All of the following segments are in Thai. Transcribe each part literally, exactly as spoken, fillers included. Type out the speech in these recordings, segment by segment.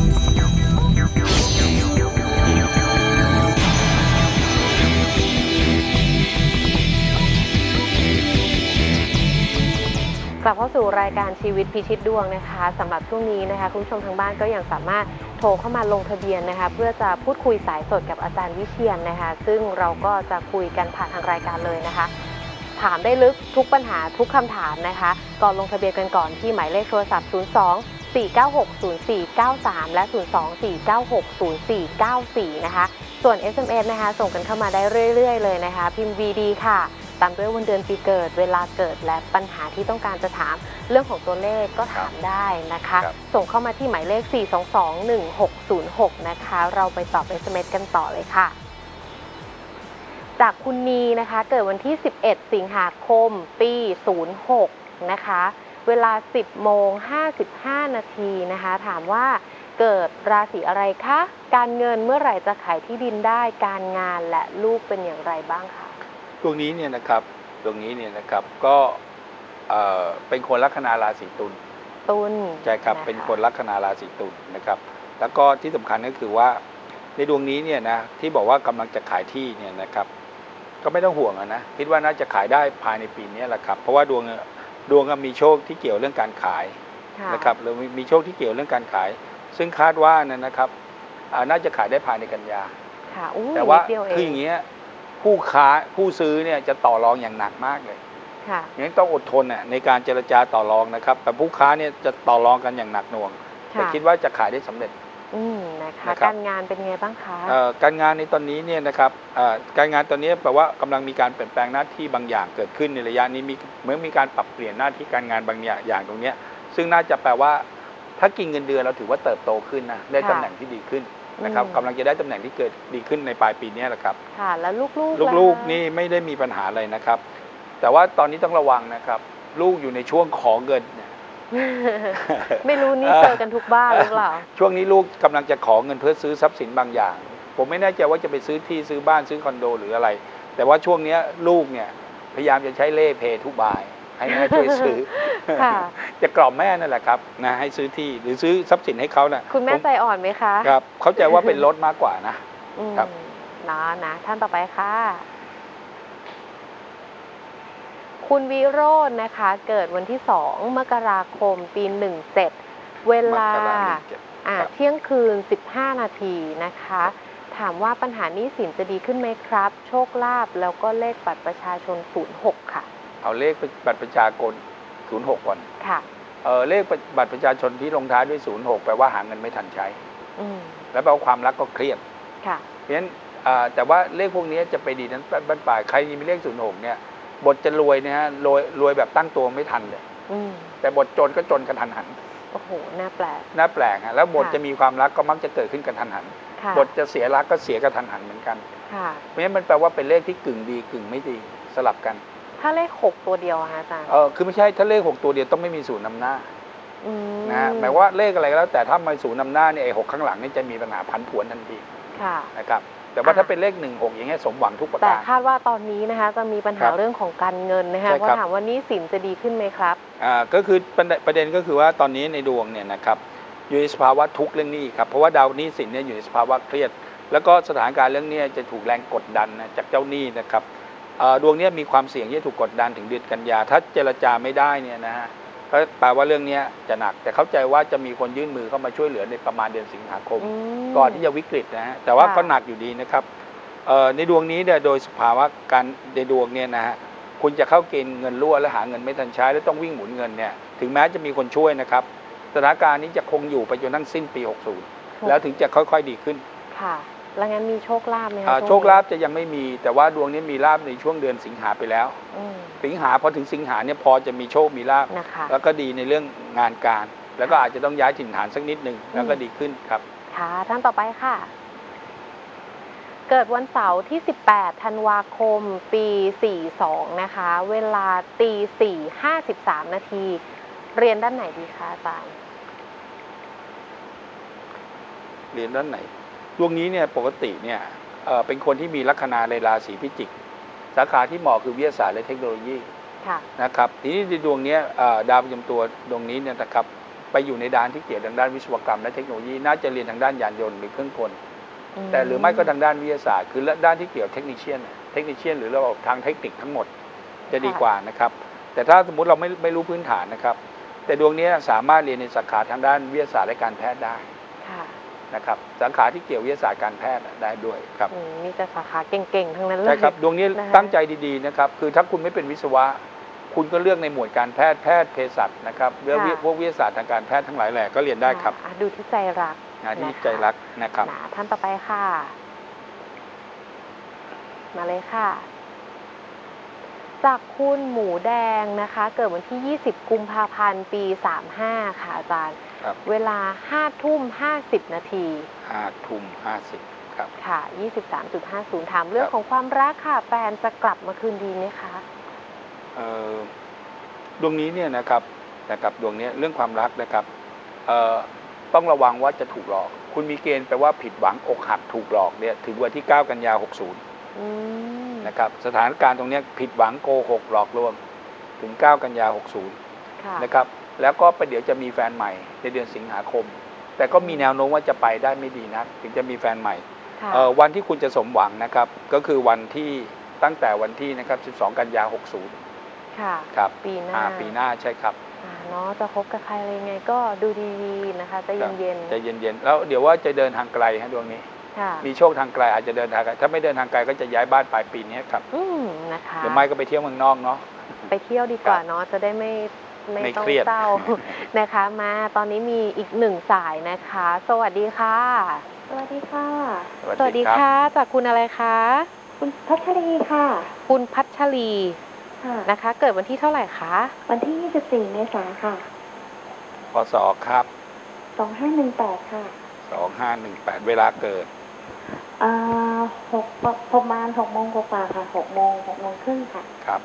กลับเข้าสู่รายการชีวิตพิชิตดวงนะคะสำหรับช่วงนี้นะคะคุณผู้ชมทางบ้านก็ยังสามารถโทรเข้ามาลงทะเบียนนะคะเพื่อจะพูดคุยสายสดกับอาจารย์วิเชียรนะคะซึ่งเราก็จะคุยกันผ่านทางรายการเลยนะคะถามได้ลึกทุกปัญหาทุกคำถามนะคะก่อนลงทะเบียนกันก่อนที่หมายเลขโทรศัพท์ศูนย์ สอง สี่ เก้า หก ศูนย์ สี่ เก้า สามและศูนย์ สอง สี่ เก้า หก ศูนย์ สี่ เก้า สี่นะคะส่วน เอส เอ็ม เอส นะคะส่งกันเข้ามาได้เรื่อยๆเลยนะคะพิมพ์ วี ดี ค่ะตามด้วยวันเดือนปีเกิดเวลาเกิดและปัญหาที่ต้องการจะถามเรื่องของตัวเลขก็ถามได้นะคะส่งเข้ามาที่หมายเลข สี่ สอง สอง หนึ่ง หก ศูนย์ หกนะคะเราไปตอบ เอส เอ็ม เอส กันต่อเลยค่ะจากคุณนีนะคะเกิดวันที่สิบเอ็ดสิงหาคมปีศูนย์หกนะคะเวลา สิบโมงห้าสิบห้า นาทีนะคะถามว่าเกิดราศีอะไรคะการเงินเมื่อไหร่จะขายที่ดินได้การงานและลูกเป็นอย่างไรบ้างคะตรงนี้เนี่ยนะครับตรงนี้เนี่ยนะครับก็เอ่อเป็นคนลัคนาราศีตุลตุลใช่ครับเป็นคนลัคนาราศีตุลนะครับแล้วก็ที่สำคัญก็คือว่าในดวงนี้เนี่ยนะที่บอกว่ากำลังจะขายที่เนี่ยนะครับก็ไม่ต้องห่วงนะคิดว่าน่าจะขายได้ภายในปีนี้แหละครับเพราะว่าดวงดวงมีโชคที่เกี่ยวเรื่องการขายนะครับหรือมีโชคที่เกี่ยวเรื่องการขายซึ่งคาดว่านั่นนะครับน่าจะขายได้ภายในกันยาแต่ว่าคืออย่างเงี้ยผู้ค้าผู้ซื้อเนี่ยจะต่อรองอย่างหนักมากเลยยังต้องอดทนน่ะในการเจรจาต่อรองนะครับแต่ผู้ค้าเนี่ยจะต่อรองกันอย่างหนักหน่วงแต่คิดว่าจะขายได้สำเร็จอืมนะคะการงานเป็นไงบ้างคะการงานในตอนนี้เนี่ยนะครับการงานตอนนี้แปลว่ากำลังมีการเปลี่ยนแปลงหน้าที่บางอย่างเกิดขึ้นในระยะนี้มีเหมือนมีการปรับเปลี่ยนหน้าที่การงานบางอย่างตรงนี้ซึ่งน่าจะแปลว่าถ้ากินเงินเดือนเราถือว่าเติบโตขึ้นนะได้ตำแหน่งที่ดีขึ้นนะครับกำลังจะได้ตำแหน่งที่เกิดดีขึ้นในปลายปีนี้แหละครับค่ะแล้วลูกๆลูกๆนี่ไม่ได้มีปัญหาอะไรนะครับแต่ว่าตอนนี้ต้องระวังนะครับลูกอยู่ในช่วงขอเงินไม่รู้นี่เจอกันทุกบ้านหรือเปล่าช่วงนี้ลูกกำลังจะขอเงินเพื่อซื้อทรัพย์สินบางอย่างผมไม่แน่ใจว่าจะไปซื้อที่ซื้อบ้านซื้อคอนโดหรืออะไรแต่ว่าช่วงนี้ลูกเนี่ยพยายามจะใช้เล่เพทุบายให้แม่ช่วยซื้อจะกล่อมแม่นั่นแหละครับนะให้ซื้อที่หรือซื้อทรัพย์สินให้เขานะคุณแม่ใจอ่อนไหมคะครับเข้าใจว่าเป็นรถมากกว่านะครับนะนะท่านต่อไปค่ะคุณวิโรจน์นะคะเกิดวันที่สองมกราคมปีหนึ่งเจ็ดเวลาเที่ยงคืนสิบห้านาทีนะคะถามว่าปัญหาหนี้สินจะดีขึ้นไหมครับโชคลาภแล้วก็เลขบัตรประชาชนศูนย์หกค่ะเอาเลขบัตรประชาชนศูนย์หกก่อนค่ะเออเลขบัตรประชาชนที่ลงท้ายด้วยศูนย์หกแปลว่าหาเงินไม่ทันใช้แล้วแปลว่าความรักก็เครียดค่ะเพราะฉะนั้นแต่ว่าเลขพวกนี้จะไปดีนั้นบั้นปลายใครมีเลขศูนย์หกเนี่ยบทจะรวยเนี่ยฮะรวยรวยแบบตั้งตัวไม่ทันเลยแต่บทจนก็จนกระทันหันโอ้โหน่าแปลกน่าแปลกฮะแล้วบทจะมีความรักก็มักจะเกิดขึ้นกระทันหันบทจะเสียรักก็เสียกระทันหันเหมือนกันเพราะฉะนั้นมันแปลว่าเป็นเลขที่กึ่งดีกึ่งไม่ดีสลับกันถ้าเลขหกตัวเดียวฮะอาจารย์เออคือไม่ใช่ถ้าเลขหกตัวเดียวต้องไม่มีศูนย์นำหน้านะหมายว่าเลขอะไรก็แล้วแต่ถ้ามีศูนย์นำหน้าเนี่ยไอ้หกข้างหลังนี่จะมีปัญหาผันผวนทันทีนะครับแต่ว่าถ้าเป็นเลขหนึ่งหกอย่างเงี้ยสมหวังทุกประการแต่คาดว่าตอนนี้นะคะจะมีปัญหาเรื่องของการเงินนะคะเพราะถามว่าหนี้สินจะดีขึ้นไหมครับอ่าก็คือประเด็นก็คือว่าตอนนี้ในดวงเนี่ยนะครับอยู่ในสภาวะทุกข์เรื่องหนี้ครับเพราะว่าดาวหนี้สินเนี่ยอยู่ในสภาวะเครียดแล้วก็สถานการณ์เรื่องนี้จะถูกแรงกดดันนะจากเจ้าหนี้นะครับดวงนี้มีความเสี่ยงที่ถูกกดดันถึงเดือนกันยาถ้าเจรจาไม่ได้เนี่ยนะฮะก็แปลว่าเรื่องนี้จะหนักแต่เข้าใจว่าจะมีคนยื่นมือเข้ามาช่วยเหลือในประมาณเดือนสิงหาคมก่อนที่จะวิกฤตนะฮะแต่ว่าก็หนักอยู่ดีนะครับในดวงนี้เนี่ยโดยสภาวะการในดวงเนี่ยนะฮะคุณจะเข้าเกณฑ์เงินรั่วและหาเงินไม่ทันใช้แล้วต้องวิ่งหมุนเงินเนี่ยถึงแม้จะมีคนช่วยนะครับสถานการณ์นี้จะคงอยู่ไปจนทั้งสิ้นปีหกสิบแล้วถึงจะค่อยๆดีขึ้นค่ะแล้วงั้นมีโชคลาภไหมคะโชคลาภจะยังไม่มีแต่ว่าดวงนี้มีลาภในช่วงเดือนสิงหาไปแล้วสิงหาพอถึงสิงหาเนี่ยพอจะมีโชคมีลาภแล้วก็ดีในเรื่องงานการแล้วก็อาจจะต้องย้ายถิ่นฐานสักนิดหนึ่งแล้วก็ดีขึ้นครับค่ะท่านต่อไปค่ะเกิดวันเสาร์ที่สิบแปดธันวาคมปีสี่สิบสองนะคะเวลาตีสี่ห้าสิบสามนาทีเรียนด้านไหนดีคะอาจารย์เรียนด้านไหนดวงนี้เนี่ยปกติเนี่ยเอ่อเป็นคนที่มีลัคนาในราศีพิจิกสาขาที่เหมาะคือวิทยาศาสตร์และเทคโนโลยีนะครับทีนี้ในดวงนี้ดาวประจำตัวดวงนี้เนี่ยนะครับไปอยู่ในด้านที่เกี่ยวทางด้านวิศวกรรมและเทคโนโลยีน่าจะเรียนทางด้านยานยนต์หรือเครื่องกลแต่หรือไม่ก็ทางด้านวิทยาศาสตร์คือด้านที่เกี่ยวเทคนิคเชียนเทคนิคเชียนหรือระบบทางเทคนิคทั้งหมดจะดีกว่านะครับแต่ถ้าสมมุติเราไม่ไม่รู้พื้นฐานนะครับแต่ดวงนี้สามารถเรียนในสาขาทางด้านวิทยาศาสตร์และการแพทย์ได้นะครับสาขาที่เกี่ยววิทยาศาสตร์การแพทย์ได้ด้วยครับมีแต่สาขาเก่งๆทั้งนั้นเลยใช่ครับดวงนี้ตั้งใจดีๆนะครับคือถ้าคุณไม่เป็นวิศวะคุณก็เลือกในหมวดการแพทย์แพทย์เภสัชนะครับเรื่องพวกวิทยาศาสตร์ทางการแพทย์ทั้งหลายแหล่ก็เรียนได้ครับดูที่ใจรักที่ใจรักนะครับท่านต่อไปค่ะมาเลยค่ะจากคุณหมูแดงนะคะเกิดวันที่ยี่สิบกุมภาพันธ์ปีสามห้าค่ะอาจารย์เวลาห้าทุ่มห้าสิบนาทีห้าทุ่มห้าสิบครับค่ะยี่สิบสามจุดห้าศูนย์ถามเรื่องของความรักค่ะแฟนจะกลับมาคืนดีไหมคะเอ่อดวงนี้เนี่ยนะครับนะครับดวงนี้เรื่องความรักนะครับเอ่อต้องระวังว่าจะถูกหลอกคุณมีเกณฑ์แปลว่าผิดหวังอกหักถูกหลอกเนี่ยถึงวันที่เก้ากันยายนหกสิบนะครับสถานการณ์ตรงนี้ผิดหวังโกหกหลอกลวงถึงเก้ากันยายนหกสิบนะครับแล้วก็ประเดี๋ยวจะมีแฟนใหม่ในเดือนสิงหาคมแต่ก็มีแนวโน้มว่าจะไปได้ไม่ดีนักถึงจะมีแฟนใหม่วันที่คุณจะสมหวังนะครับก็คือวันที่ตั้งแต่วันที่นะครับสิบสองกันยายนหกสิบค่ะครับปีหน้าปีหน้าใช่ครับเนาะจะคบกับใครอะไรไงก็ดูดีๆนะคะใจเย็นๆใจเย็นๆแล้วเดี๋ยวว่าจะเดินทางไกลฮะดวงนี้มีโชคทางไกลอาจจะเดินทางไกลถ้าไม่เดินทางไกลก็จะย้ายบ้านปลายปีนี้ครับอืมนะคะหรือไม่ก็ไปเที่ยวเมืองนอกเนาะไปเที่ยวดีกว่าเนาะจะได้ไม่ไม่ต้องเศร้านะคะมาตอนนี้มีอีกหนึ่งสายนะคะสวัสดีค่ะสวัสดีค่ะสวัสดีค่ะจากคุณอะไรคะคุณพัชรีค่ะคุณพัชรีนะคะเกิดวันที่เท่าไหร่คะวันที่ยี่สิบสี่เมษายนค่ะพศครับสองห้าหนึ่งแปดค่ะสองห้าหนึ่งแปดเวลาเกิดอ่าหกประมาณหกโมงกว่าค่ะหกโมงหกโมงครึ่งค่ะครับ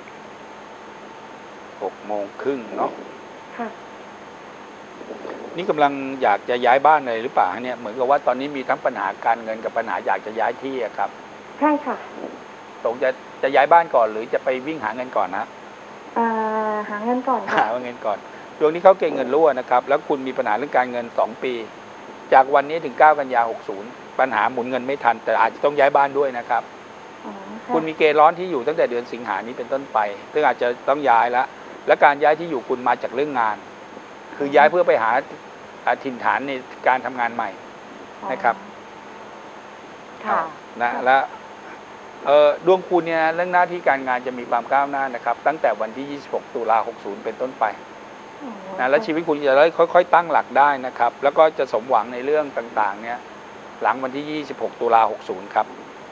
หกโมงครึ่งเนาะค่ะนี่กำลังอยากจะย้ายบ้านเลยหรือเปล่าเนี่ยเหมือนกับว่าตอนนี้มีทั้งปัญหาการเงินกับปัญหาอยากจะย้ายที่ครับใช่ค่ะตรงจะจะย้ายบ้านก่อนหรือจะไปวิ่งหาเงินก่อนนะอ่าหาเงินก่อนค่ะหาเงินก่อนดวงนี้เขาเก่งเงินรั่วนะครับแล้วคุณมีปัญหาเรื่องการเงินสองปีจากวันนี้ถึงเก้ากันยายนหกสิบปัญหาหมุนเงินไม่ทันแต่อาจจะต้องย้ายบ้านด้วยนะครับคุณมีเกณฑ์ร้อนที่อยู่ตั้งแต่เดือนสิงหานี้เป็นต้นไปซึ่งอาจจะต้องย้ายแล้วและการย้ายที่อยู่คุณมาจากเรื่องงานคือย้ายเพื่อไปหาถิ่นฐานในการทำงานใหม่นะครับค่ะนะและเออดวงคุณเนี่ยเรื่องหน้าที่การงานจะมีความก้าวหน้านะครับตั้งแต่วันที่ยี่สิบหกตุลาหกสิบเป็นต้นไปนะและชีวิตคุณจะได้ค่อยๆตั้งหลักได้นะครับแล้วก็จะสมหวังในเรื่องต่างๆเนี่ยหลังวันที่ยี่สิบหกตุลาหกสิบครับ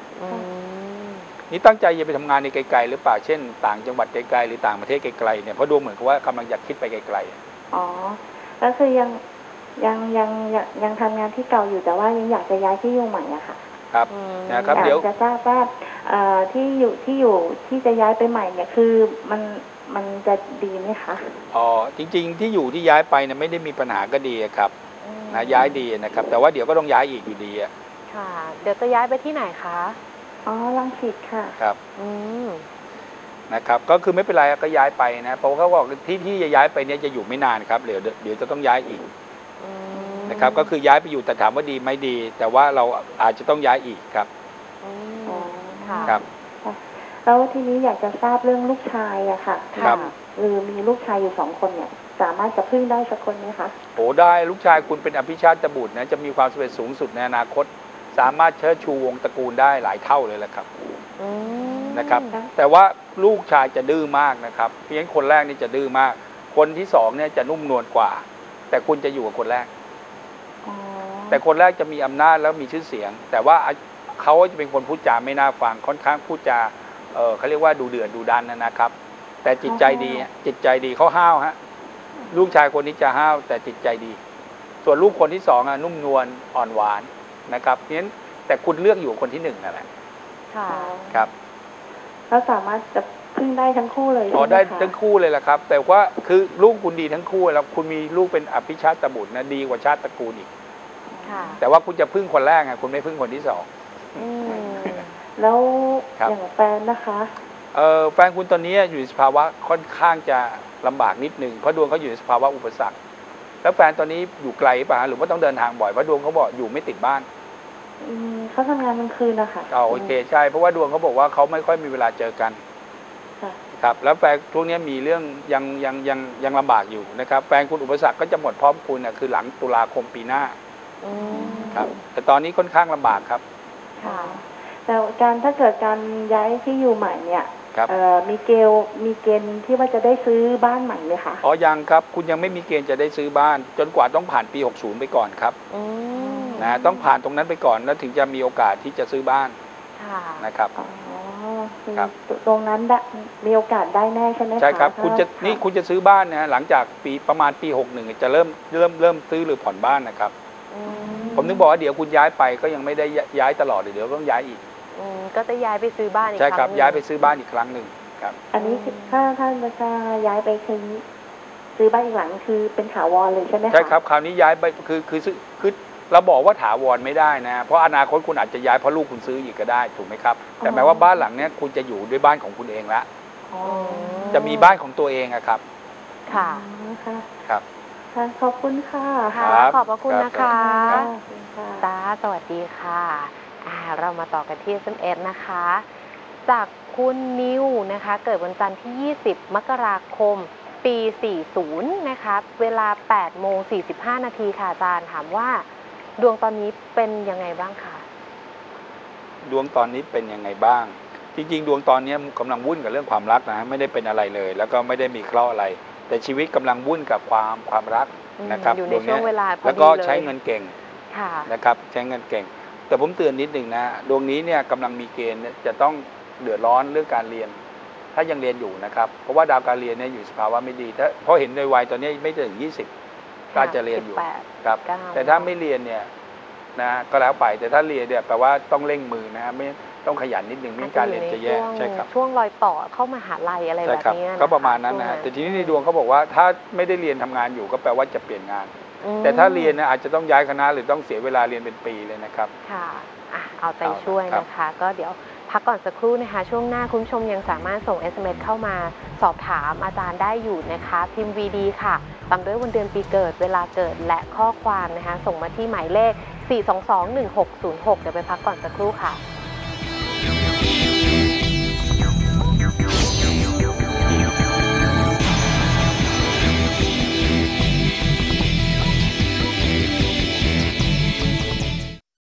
นี่ตั้งใจจะไปทำงานในไกลๆหรือเปล่าเช่นต่างจังหวัดไกลๆหรือต่างประเทศไกลๆเนี่ยเพราะดูเหมือนกับว่ากำลังอยากคิดไปไกลๆอ๋อก็คือยังยังยังยังทำงานที่เก่าอยู่แต่ว่ายังอยากจะย้ายที่อยู่ใหม่อะค่ะครับนะครับเดี๋ยวจะทราบว่าที่อยู่ที่อยู่ที่จะย้ายไปใหม่เนี่ยคือมันมันจะดีไหมคะอ๋อจริงๆที่อยู่ที่ย้ายไปเนี่ยไม่ได้มีปัญหาก็ดีครับนะย้ายดีนะครับแต่ว่าเดี๋ยวก็ต้องย้ายอีกอยู่ดีอะค่ะเดี๋ยวจะย้ายไปที่ไหนคะอ๋อรังสิตค่ะครับอืมนะครับก็คือไม่เป็นไรก็ย้ายไปนะเพราะเขาบอกที่ที่จะย้ายไปเนี่ยจะอยู่ไม่นานครับเดี๋ยวเดี๋ยวจะต้องย้ายอีกนะครับก็คือย้ายไปอยู่แต่ถามว่าดีไหมดีแต่ว่าเราอาจจะต้องย้ายอีกครับครับแล้วทีนี้อยากจะทราบเรื่องลูกชายอะค่ะครับหรือมีลูกชายอยู่สองคนเนี่ยสามารถจะพึ่งได้สักคนไหมคะโอ้ได้ลูกชายคุณเป็นอภิชาติบุตรนะจะมีความสำเร็จสูงสุดในอนาคตสามารถเชิดชูวงตระกูลได้หลายเท่าเลยแหละครับนะครับแต่ว่าลูกชายจะดื้อมากนะครับเพราะฉะนั้นคนแรกนี่จะดื้อมากคนที่สองเนี่ยจะนุ่มนวลกว่าแต่คุณจะอยู่กับคนแรกแต่คนแรกจะมีอำนาจแล้วมีชื่อเสียงแต่ว่าเขาจะเป็นคนพูดจาไม่น่าฟังค่อนข้างพูดจาเออเขาเรียกว่าดูเดือดดูดันนะครับแต่จิตใจดีจิตใจดีเขาห้าวฮะลูกชายคนนี้จะห้าวแต่จิตใจดีส่วนลูกคนที่สองอ่ะนุ่มนวลอ่อนหวานนะครับเพราะฉะนั้นแต่คุณเลือกอยู่คนที่หนึ่งนั่นแหละค่ะครับแล้วสามารถจะพึ่งได้ทั้งคู่เลยอ๋อได้ทั้งคู่เลยแหละครับแต่ว่าคือลูกคุณดีทั้งคู่แล้วคุณมีลูกเป็นอภิชาติบุตรนะดีกว่าชาติตระกูลอีกแต่ว่าคุณจะพึ่งคนแรกไงคุณไม่พึ่งคนที่สองแล้วอย่างแฟนนะคะเออแฟนคุณตอนนี้อยู่ในสภาวะค่อนข้างจะลำบากนิดนึงเพราะดวงเขาอยู่ในสภาวะอุปสรรคแล้วแฟนตอนนี้อยู่ไกลป่ะหรือว่าต้องเดินทางบ่อยเพราะดวงเขาบอกอยู่ไม่ติดบ้านอืมเขาทำงานกลางคืนนะคะอ๋อโอเคใช่เพราะว่าดวงเขาบอกว่าเขาไม่ค่อยมีเวลาเจอกันค่ะครับแล้วแฟนช่วงนี้มีเรื่องยังยังยังยังลำบากอยู่นะครับแฟนคุณอุปสรรคก็จะหมดพร้อมคุณนะคือหลังตุลาคมปีหน้าอืมครับแต่ตอนนี้ค่อนข้างลำบากครับค่ะแต่การถ้าเกิดการย้ายที่อยู่ใหม่เนี่ยครับเอ่อมีเกณฑ์มีเกณฑ์ที่ว่าจะได้ซื้อบ้านใหม่ไหมคะอ๋อยังครับคุณยังไม่มีเกณฑ์จะได้ซื้อบ้าน จนกว่าต้องผ่านปีหกสิบไปก่อนครับอืมนะต้องผ่านตรงนั้นไปก่อนแล้วถึงจะมีโอกาสที่จะซื้อบ้านค่ะนะครับอ๋อคือครับตรงนั้นได้มีโอกาสได้แน่ใช่ไหมคะใช่ครับคุณจะถ้านี่คุณจะซื้อบ้านนะหลังจากปีประมาณปีหกสิบจะเริ่มเริ่มเริ่มซื้อหรือผ่อนบ้านนะครับอืมผมนึกบอกว่าเดี๋ยวคุณย้ายไปก็ยังไม่ได้ย้ายตลอดเดี๋ยวต้องย้ายอีกอืมก็จะย้ายไปซื้อบ้านอีกใช่ครับงหนึ่งย้ายไปซื้อบ้านอีกครั้งหนึ่งครับอันนี้คือถ้าถ้าจะย้ายไปคือซื้อบ้านอีกหลังคือเป็นถาวรเลยใช่ไหมคะใช่ครับคราวนี้ย้ายไปคือคือซื้อคือเราบอกว่าถาวรไม่ได้นะเพราะอนาคตคุณอาจจะย้ายเพราะลูกคุณซื้ออีกก็ได้ถูกไหมครับแต่หมายว่าบ้านหลังเนี้ยคุณจะอยู่ด้วยบ้านของคุณเองละอ๋อจะมีบ้านของตัวเองอะครับค่ะอ๋อค่ะครับค่ะขอบคุณค่ะค่ะครับขอบพระคุณนะคะขอบคุณค่ะจ้าสวัสดีค่ะอ่าเรามาต่อกันที่ เอส เอ็ม เอส นะคะ จากคุณนิวนะคะ เกิดวันจันทร์ที่ ยี่สิบ มกราคม ปี สี่สิบ นะคะ เวลา แปดโมงสี่สิบห้า นาทีค่ะอาจารย์ ถามว่าดวงตอนนี้เป็นยังไงบ้างคะดวงตอนนี้เป็นยังไงบ้าง จริงๆ ดวงตอนนี้กำลังวุ่นกับเรื่องความรักนะไม่ได้เป็นอะไรเลย แล้วก็ไม่ได้มีเคราะห์อะไร แต่ชีวิตกำลังวุ่นกับความความรักอืมนะครับอยู่ในดวงช่วนี้งเวลาพอแล้วดีก็เลยใช้เงินเก่งค่ะนะครับใช้เงินเก่ง แต่ผมเตือนนิดหนึ่งนะดวงนี้เนี่ยกำลังมีเกณฑ์จะต้องเดือดร้อนเรื่องการเรียน ถ้ายังเรียนอยู่นะครับเพราะว่าดาวการเรียนเนี่ยอยู่สภาวะไม่ดีถ้าเพราะเห็นในวัยตอนนี้ไม่ถึงยี่สิบก็จะเรียนอยู่สิบแปดครับเก้าแต่ถ้าไม่เรียนเนี่ยนะก็แล้วไปแต่ถ้าเรียนเนี่ยแปลว่าต้องเร่งมือนะฮะไม่ต้องขยันนิดหนึ่งไม่งั้นการเรียนจะแย่อาจจะอยู่ในใช่ครับช่วงรอยต่อเข้ามหาลัยอะไรใช่แบบครับนี้นก็ประมาณนั้นนะฮะช่วงแต่ทีนี้ในดวงเขาบอกว่าถ้าไม่ได้เรียนทำงานอยู่ก็แปลว่าจะเปลี่ยนงานอืมแต่ถ้าเรียนนะอาจจะต้องย้ายคณะหรือต้องเสียเวลาเรียนเป็นปีเลยนะครับค่ะอ่ะ เอาใจเอาช่วยครับนะคะ ก็เดี๋ยวพักก่อนสักครู่นะคะ ช่วงหน้าคุณผู้ชมยังสามารถส่ง เอส เอ็ม เอส เข้ามาสอบถามอาจารย์ได้อยู่นะคะ พิมพ์ วี ดี ค่ะตามด้วยวันเดือนปีเกิด เวลาเกิดและข้อความนะคะ ส่งมาที่หมายเลข สี่ สอง สอง หนึ่ง หก ศูนย์ หก เดี๋ยวไปพักก่อนสักครู่ค่ะ